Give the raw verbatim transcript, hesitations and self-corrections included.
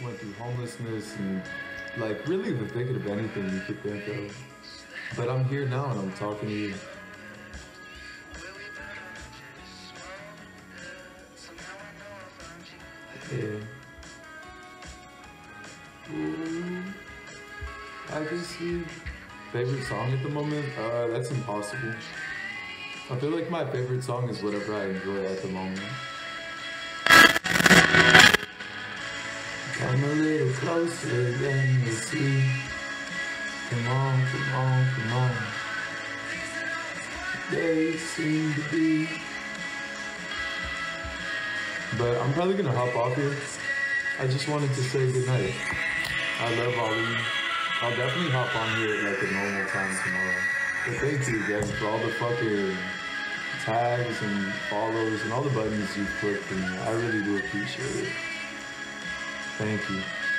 went through homelessness and like really the thick of anything you could think of. But I'm here now and I'm talking to you. Yeah. Ooh. I can see. Favorite song at the moment? Uh, that's impossible. I feel like my favorite song is whatever I enjoy at the moment. Come a little closer, then you'll see. Come on, come on, come on. They seem to be. But I'm probably gonna hop off here. I just wanted to say goodnight. I love all of you. I'll definitely hop on here at like a normal time tomorrow. But thank you again for all the fucking tags and follows and all the buttons you've clicked for me. I really do appreciate it. Thank you.